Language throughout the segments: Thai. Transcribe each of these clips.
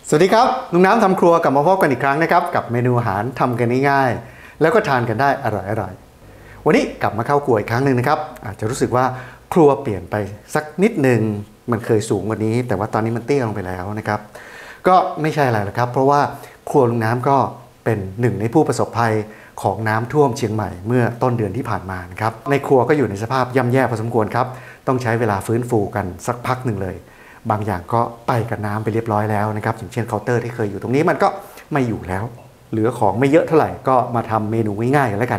สวัสดีครับลุงน้ำทำครัวกลับมาพบกันอีกครั้งนะครับกับเมนูอาหารทำกันง่ายๆแล้วก็ทานกันได้อร่อยๆวันนี้กลับมาเข้าครัวอีกครั้งหนึ่งนะครับอาจจะรู้สึกว่าครัวเปลี่ยนไปสักนิดหนึ่งมันเคยสูงกว่านี้แต่ว่าตอนนี้มันเตี้ยลงไปแล้วนะครับก็ไม่ใช่อะไรหรอกครับเพราะว่าครัวลุงน้ำก็เป็นหนึ่งในผู้ประสบภัยของน้ำท่วมเชียงใหม่เมื่อต้นเดือนที่ผ่านมานะครับในครัวก็อยู่ในสภาพย่ำแย่พอสมควรครับต้องใช้เวลาฟื้นฟูกันสักพักหนึ่งเลยบางอย่างก็ไปกับน้ำไปเรียบร้อยแล้วนะครับอย่างเช่นเคาน์เตอร์ที่เคยอยู่ตรงนี้มันก็ไม่อยู่แล้วเหลือของไม่เยอะเท่าไหร่ก็มาทำเมนูง่ายๆกันแล้วกัน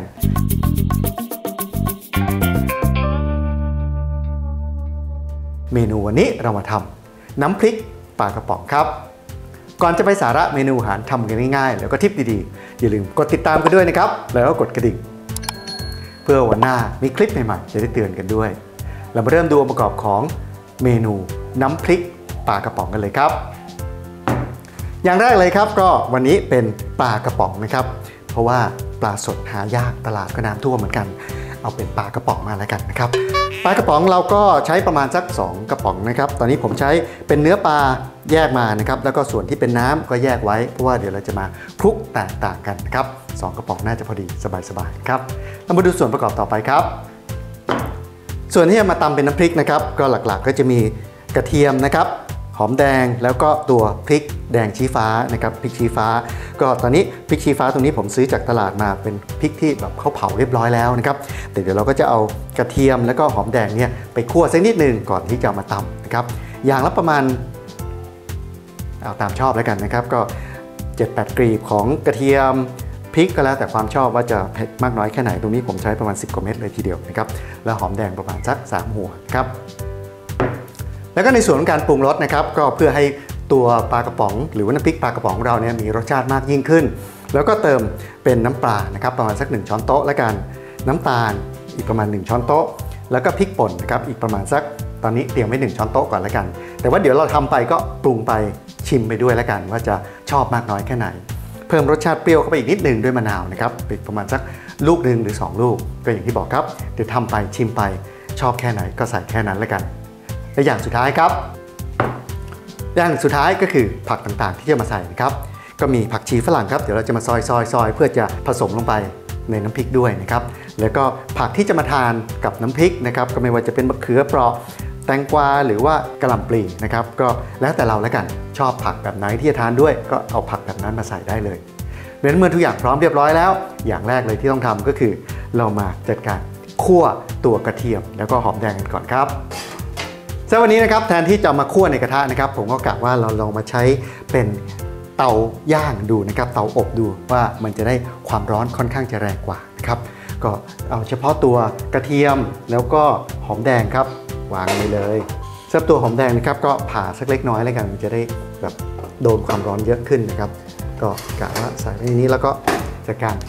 เมนูวันนี้เรามาทำน้ำพริกปลากระป๋องครับก่อนจะไปสาระเมนูอาหารทำกันง่ายๆแล้วก็ทิปดีๆอย่าลืมกดติดตามกันด้วยนะครับแล้วก็กดกระดิ่งเพื่อวันหน้ามีคลิปใหม่ๆจะได้เตือนกันด้วยเรามาเริ่มดูองค์ประกอบของเมนูน้ำพริกปลากระป๋องกันเลยครับอย่างแรกเลยครับก็วันนี้เป็นปลากระป๋องนะครับเพราะว่าปลาสดหายากตลาดก็น้ำท่วมเหมือนกันเอาเป็นปลากระป๋องมาแล้วกันนะครับปลากระป๋องเราก็ใช้ประมาณสัก2กระป๋องนะครับตอนนี้ผมใช้เป็นเนื้อปลาแยกมานะครับแล้วก็ส่วนที่เป็นน้ำก็แยกไว้เพราะว่าเดี๋ยวเราจะมาคลุกแตกต่างกันนะครับ2กระป๋องน่าจะพอดีสบายๆครับเรามาดูส่วนประกอบต่อไปครับส่วนที่จะมาตำเป็นน้ำพริกนะครับก็หลักๆก็จะมีกระเทียมนะครับหอมแดงแล้วก็ตัวพริกแดงชี้ฟ้านะครับพริกชี้ฟ้าก็ตอนนี้พริกชี้ฟ้าตรงนี้ผมซื้อจากตลาดมาเป็นพริกที่แบบเขาเผาเรียบร้อยแล้วนะครับแต่เดี๋ยวเราก็จะเอากระเทียมแล้วก็หอมแดงเนี่ยไปคั่วสักนิดนึงก่อนที่จะมาตำนะครับอย่างละประมาณเอาตามชอบแล้วกันนะครับก็ 7-8 กลีบของกระเทียมพริกก็แล้วแต่ความชอบว่าจะเผ็ดมากน้อยแค่ไหนตรงนี้ผมใช้ประมาณ10 กว่าเม็ดเลยทีเดียวนะครับแล้วหอมแดงประมาณสัก3 หัวครับแล้วก็ในส่วนของการปรุงรสนะครับก็เพื่อให้ตัวปลากระป๋องหรือว่าน้ำพริกปลากระป๋องของเราเนี่ยมีรสชาติมากยิ่งขึ้นแล้วก็เติมเป็นน้ำปลานะครับประมาณสัก1 ช้อนโต๊ะแล้วกันน้ำตาลอีกประมาณ1 ช้อนโต๊ะแล้วก็พริกป่นนะครับอีกประมาณสักตอนนี้เตรียมไว้1 ช้อนโต๊ะก่อนแล้วกันแต่ว่าเดี๋ยวเราทำไปก็ปรุงไปชิมไปด้วยแล้วกันว่าจะชอบมากน้อยแค่ไหนเพิ่มรสชาติเปรี้ยวเข้าไปอีกนิดนึงด้วยมะนาวนะครับอีกประมาณสักลูกหนึ่งหรือ2 ลูกก็อย่างที่บอกครับเดี๋ยวทำไปชิมไปชอบแค่ไหนก็ใส่แค่นั้นแล้วกันและอย่างสุดท้ายครับอย่างสุดท้ายก็คือผักต่างๆที่จะมาใส่นะครับก็มีผักชีฝรั่งครับเดี๋ยวเราจะมาซอยเพื่อจะผสมลงไปในน้ำพริกด้วยนะครับแล้วก็ผักที่จะมาทานกับน้ำพริกนะครับก็ไม่ว่าจะเป็นมะเขือเปราะแตงกวาหรือว่ากะหล่ำปลีนะครับก็แล้วแต่เราแล้วกันชอบผักแบบไหนที่จะทานด้วยก็เอาผักแบบนั้นมาใส่ได้เลยเมื่อทุกอย่างพร้อมเรียบร้อยแล้วอย่างแรกเลยที่ต้องทำก็คือเรามาจัดการคั่วตัวกระเทียมแล้วก็หอมแดงกันก่อนครับสำหรับวันนี้นะครับแทนที่จะมาคั่วในกระทะนะครับผมก็กะว่าเราลองมาใช้เป็นเตาย่างดูนะครับเตาอบดูว่ามันจะได้ความร้อนค่อนข้างจะแรงกว่านะครับก็เอาเฉพาะตัวกระเทียมแล้วก็หอมแดงครับวางเลยสำหรับตัวหอมแดงนะครับก็ผ่าสักเล็กน้อยแล้วกันมันจะได้แบบโดนความร้อนเยอะขึ้นนะครับก็กะว่าใส่ไว้ในนี้แล้วก็จัดการ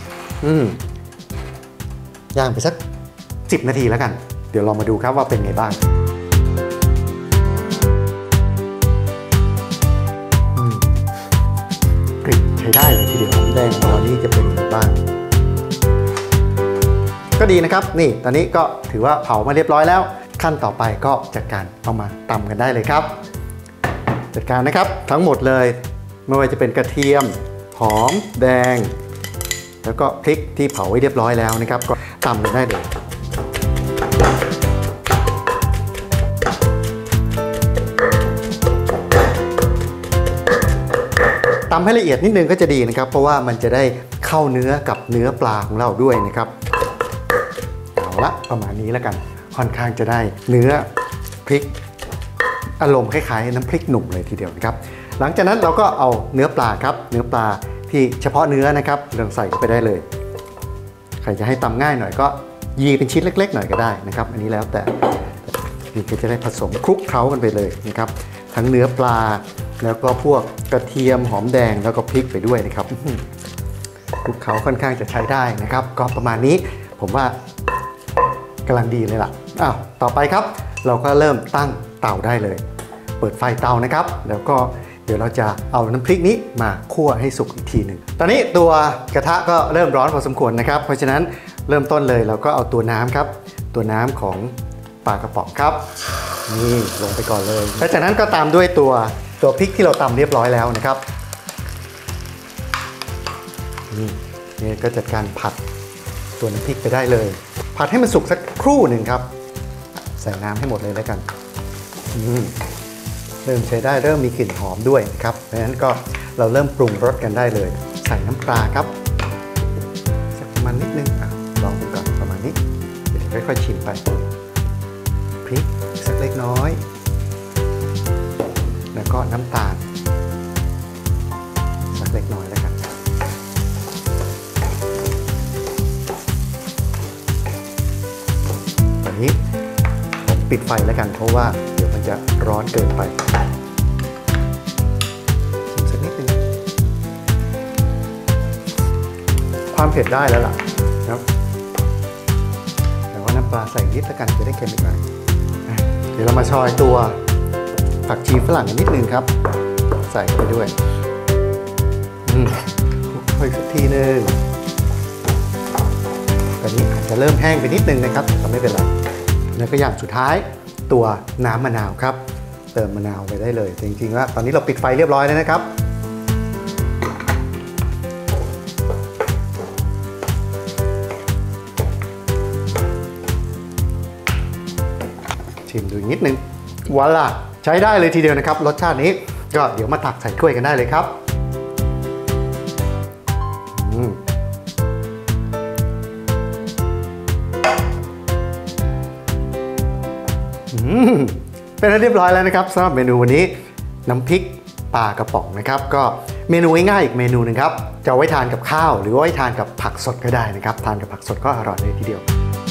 ย่างไปสัก10 นาทีแล้วกันเดี๋ยวลองมาดูครับว่าเป็นไงบ้างกลิ่นใช้ได้เลยทีเดียวหอมแดงของเรานี่จะเป็นยังไงบ้างก็ดีนะครับนี่ตอนนี้ก็ถือว่าเผามาเรียบร้อยแล้วขั้นต่อไปก็จัดการเอามาตำกันได้เลยครับจัดการนะครับทั้งหมดเลยไม่ว่าจะเป็นกระเทียมหอมแดงแล้วก็พริกที่เผาไว้เรียบร้อยแล้วนะครับก็ตำกันได้เลยตำให้ละเอียดนิดนึงก็จะดีนะครับเพราะว่ามันจะได้เข้าเนื้อกับเนื้อปลาของเราด้วยนะครับเอาละประมาณนี้แล้วกันค่อนข้างจะได้เนื้อพริกอารมณ์คล้ายๆน้ำพริกหนุ่มเลยทีเดียวนะครับหลังจากนั้นเราก็เอาเนื้อปลาครับเนื้อปลาที่เฉพาะเนื้อนะครับเราใส่เข้าไปได้เลยใครจะให้ตำง่ายหน่อยก็ยีเป็นชิ้นเล็กๆหน่อยก็ได้นะครับอันนี้แล้วแต่นี่ก็จะได้ผสมคลุกเคล้ากันไปเลยนะครับทั้งเนื้อปลาแล้วก็พวกกระเทียมหอมแดงแล้วก็พริกไปด้วยนะครับคลุกเคล้าค่อนข้างจะใช้ได้นะครับก็ประมาณนี้ผมว่ากำลังดีเลยล่ะต่อไปครับเราก็เริ่มตั้งเตาได้เลยเปิดไฟเตานะครับแล้วก็เดี๋ยวเราจะเอาน้ำพริกนี้มาคั่วให้สุกอีกทีหนึ่งตอนนี้ตัวกระทะก็เริ่มร้อนพอสมควรนะครับเพราะฉะนั้นเริ่มต้นเลยเราก็เอาตัวน้ำครับตัวน้ำของปลากระป๋องครับนี่ลงไปก่อนเลยแล้วจากนั้นก็ตามด้วยตัวตัวพริกที่เราตำเรียบร้อยแล้วนะครับนี่ก็จัดการผัดตัวน้ำพริกไปได้เลยผัดให้มันสุกสักครู่หนึ่งครับใส่น้ำให้หมดเลยแล้วกันเริ่มใช้ได้เริ่มมีกลิ่นหอมด้วยนะครับเพราะฉะนั้นก็เราเริ่มปรุงรสกันได้เลยใส่น้ำปลาครับสักประมาณนิดนึงลองดูก่อนประมาณนี้เดี๋ยวค่อยๆชิมไปพริกสักเล็กน้อยแล้วก็น้ำตาลสักเล็กน้อยแล้วกันตอนนี้ผมปิดไฟแล้วกันเพราะว่าเดี๋ยวมันจะร้อนเกินไปชิมสักนิดนึงความเผ็ดได้แล้วล่ะครับแต่ว่าน้ำปลาใส่นิดแล้วกันจะได้เค็มอีกหน่อยเดี๋ยวเรามาซอยตัวผักชีฝรั่งนิดนึงครับใส่ไปด้วยคลุกสักทีนึงตอนนี้อาจจะเริ่มแห้งไปนิดนึงนะครับแต่ไม่เป็นไรแล้วก็อย่างสุดท้ายตัวน้ำมะนาวครับเติมมะนาวไปได้เลยจริงๆแล้วตอนนี้เราปิดไฟเรียบร้อยแล้วนะครับชิมดูนิดนึงวอลล่าใช้ได้เลยทีเดียวนะครับรสชาตินี้ก็เดี๋ยวมาตักใส่ถ้วยกันได้เลยครับเป็นเรียบร้อยแล้วนะครับสำหรับเมนูวันนี้น้ำพริกปลากระป๋องนะครับก็เมนูง่ายๆอีกเมนูหนึ่งครับจะไว้ทานกับข้าวหรือว่าไว้ทานกับผักสดก็ได้นะครับทานกับผักสดก็อร่อยเลยทีเดียว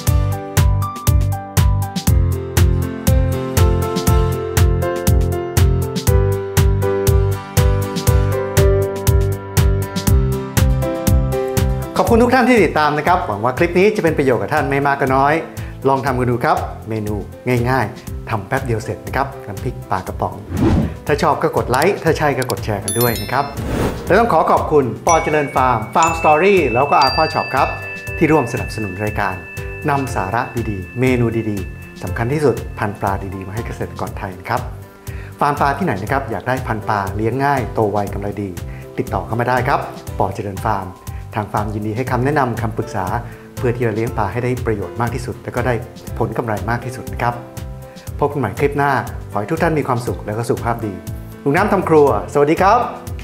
ขอบคุณทุกท่านที่ติดตามนะครับหวังว่าคลิปนี้จะเป็นประโยชน์กับท่านไม่มากก็น้อยลองทำกันดูครับเมนูง่ายๆทำแป๊บเดียวเสร็จนะครับน้ำพริกปลากระป๋องถ้าชอบก็กดไลค์ถ้าใช่ก็กดแชร์กันด้วยนะครับและต้องขอบคุณปอเจริญฟาร์มสตอรี่แล้วก็อาควาช็อปครับที่ร่วมสนับสนุนรายการนำสาระดีๆเมนูดีๆสำคัญที่สุดพันธุ์ปลาดีๆมาให้เกษตรกรไทยนะครับฟาร์มปลาที่ไหนนะครับอยากได้พันธุ์ปลาเลี้ยงง่ายโตไวกำไรดีติดต่อเข้ามาได้ครับปอเจริญฟาร์มทางฟาร์มยินดีให้คำแนะนำคำปรึกษาเพื่อที่จะเลี้ยงปลาให้ได้ประโยชน์มากที่สุดและก็ได้ผลกำไรมากที่สุดนะครับพบกันใหม่คลิปหน้าขอให้ทุกท่านมีความสุขและก็สุขภาพดีลุงน้ำทำครัวสวัสดีครับ